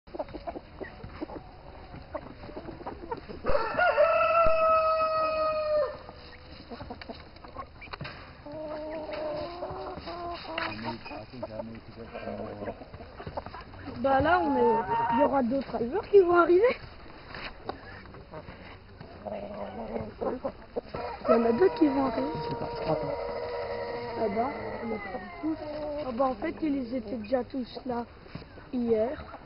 Bah là, il y aura d'autres drivers qui vont arriver. Il y en a deux qui vont arriver. Ah bah, on est tous. Ah bah en fait, ils étaient déjà tous là hier.